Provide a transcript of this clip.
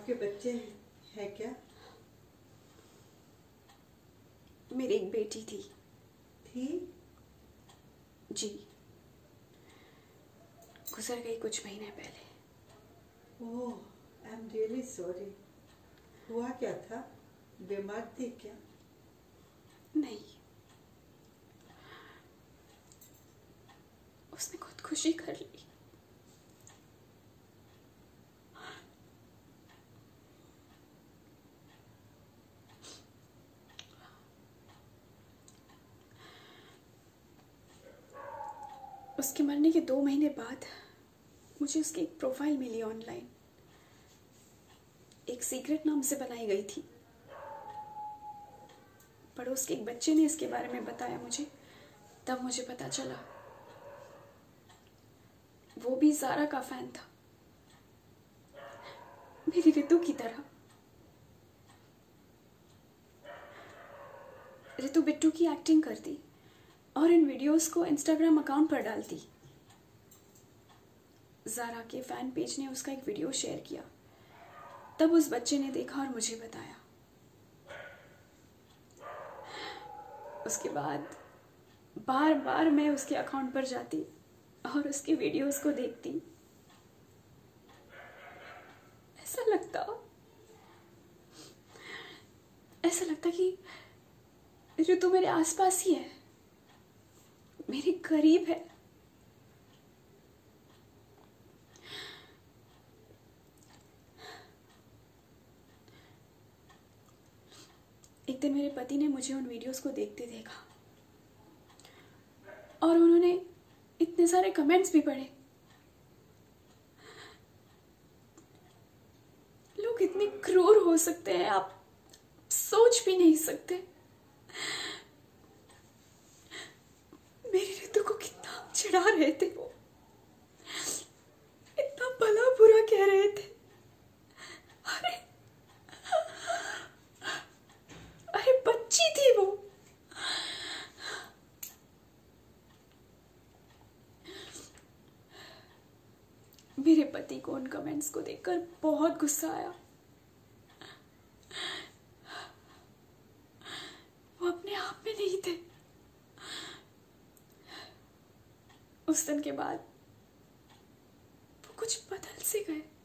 आपके बच्चे हैं क्या? मेरी एक बेटी थी। थी? जी, गुजर गई कुछ महीने पहले। Oh, I am really sorry. हुआ क्या था? बीमार थी क्या? नहीं, उसने खुदकुशी कर ली। उसके मरने के 2 महीने बाद मुझे उसकी एक प्रोफाइल मिली ऑनलाइन। एक सीक्रेट नाम से बनाई गई थी। पड़ोस के एक बच्चे ने इसके बारे में बताया मुझे, तब मुझे पता चला। वो भी ज़ारा का फैन था, मेरी रितु की तरह। रितु बिट्टू की एक्टिंग करती और इन वीडियोस को इंस्टाग्राम अकाउंट पर डालती। ज़ारा के फैन पेज ने उसका एक वीडियो शेयर किया, तब उस बच्चे ने देखा और मुझे बताया। उसके बाद बार बार मैं उसके अकाउंट पर जाती और उसके वीडियोस को देखती। ऐसा लगता कि ऋतु मेरे आसपास ही है, मेरे करीब है। एक दिन मेरे पति ने मुझे उन वीडियोस को देखते देखा और उन्होंने इतने सारे कमेंट्स भी पढ़े। लोग इतने क्रूर हो सकते हैं, आप सोच भी नहीं सकते। मेरी ऋतु को कितना चिढ़ा रहे थे वो, इतना भला बुरा कह रहे थे। अरे अरे बच्ची थी वो। मेरे पति को उन कमेंट्स को देखकर बहुत गुस्सा आया। वो अपने आप में नहीं थे। उस दिन के बाद वो कुछ बदल से गए।